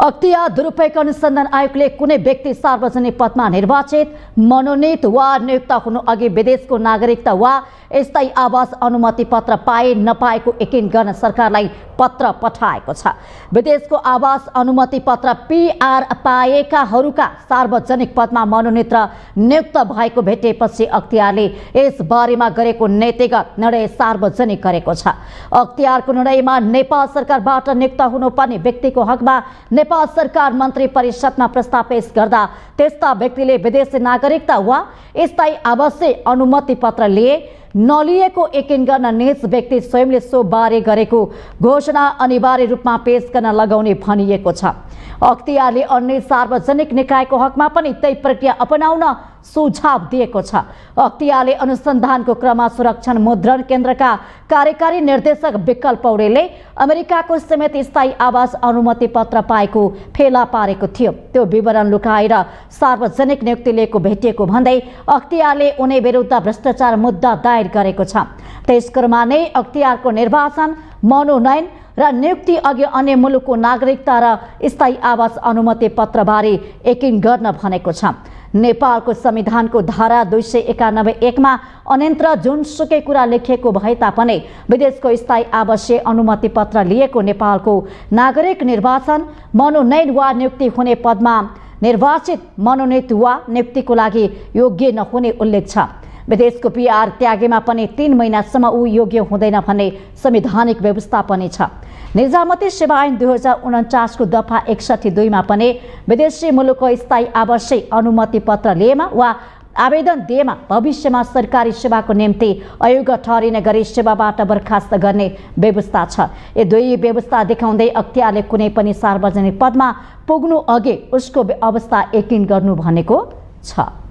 अख्तियार दुरुपयोग अनुसन्धान आयोगले कुनै व्यक्ति सार्वजनिक पदमा निर्वाचित, मनोनीत वा नियुक्त हुनु अघि विदेशको नागरिकता वा स्थायी आवास अनुमति पत्र पाए नपाएको यकिन गर्न सरकारलाई पत्र पठाएको छ। विदेशको आवास अनुमति पत्र पीआर पाएकाहरूका सार्वजनिक पदमा मनोनीत र नियुक्त भएको भेटेपछि अख्तियारले यस बारेमा गरेको नीतिगत निर्णय सार्वजनिक गरेको छ। अख्तियारको निर्णयमा नेपाल सरकारबाट नियुक्त हुनुपर्ने व्यक्तिको हकमा नेपाल सरकार मन्त्री परिषदमा प्रस्ताव पेश गर्दा त्यस्ता व्यक्तिले विदेशी नागरिकता वा स्थायी आवासीय अनुमति पत्र लिए नलिएको यकिन गर्न निज व्यक्ति स्वयंले सो बारे गरेको घोषणा अनिवार्य रूपमा पेश गर्न लगाउने भनिएको छ। अख्तियारले अन्य सार्वजनिक निकायको हकमा पनि त्यही प्रक्रिया अपनाउन सुझाव दिएको छ। अख्तियारले अनुसन्धानको क्रममा सुरक्षण मुद्रण केन्द्रका कार्यकारी निर्देशक विकल्प पौडेलले अमेरिकाको समेत स्थायी आवास अनुमति पत्र पाएको फेला पारेको थियो। त्यो विवरण लुकाएर सार्वजनिक नियुक्ति लिएको भेटिएको भन्दै अख्तियारले उनी विरुद्ध भ्रष्टाचार मुद्दा दायर गरेको छ। त्यसक्रममा नै अख्तियारको निर्वाचन, मनोनयन र नियुक्ति अघि अन्य मुलुकको नागरिकता र स्थायी आवास अनुमति पत्रबारे यकिन गर्न भनेको छ। नेपालको संविधानको धारा 291 मा अन्यत्र जुनसुकै कुरा लेखिएको भए तापनि विदेशको स्थायी आवासीय अनुमति पत्र लिएको नेपालको नागरिक निर्वाचन, मनोनयन वा नियुक्ति हुने पदमा निर्वाचित, मनोनीत वा नियुक्तिको लागि योग्य नहुने उल्लेख छ। विदेशको पीआर त्यागेमा पनि 3 महिनासम्म ऊ योग्य हुँदैन भन्ने संवैधानिक व्यवस्था पनि छ। निजामती सेवा ऐन 2049 को दफा 61(2) मा पनि विदेशी मुलुकको स्थायी आवासीय अनुमति पत्र लिएमा वा आवेदन दिएमा भविष्यमा सरकारी सेवाको निम्ति अयोग्य ठहरिने गरी सेवाबाट बर्खास्त गर्ने व्यवस्था छ। यी दुई व्यवस्था देखाउँदै अख्तियारले कुनै पनि सार्वजनिक पदमा पुग्नु अघि उसको अवस्था यकिन गर्नु भनेको छ।